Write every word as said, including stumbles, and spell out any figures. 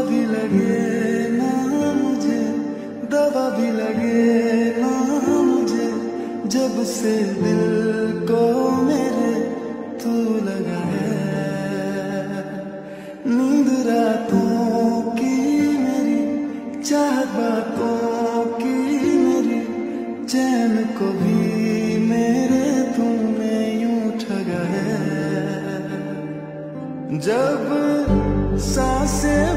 भी लगे ना मुझे, दवा भी लगे ना मुझे, जब से दिल को मेरे तू लगा है। नींद रातों की मेरी, चाहत बातों की मेरी, चैन को भी मेरे तूने यूं ठगा है। जब सांसें